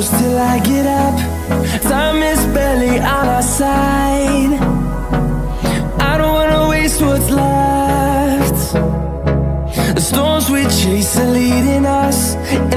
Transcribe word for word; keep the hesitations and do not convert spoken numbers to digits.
close till I get up. Time is barely on our side. I don't wanna waste what's left. The storms we chase are leading us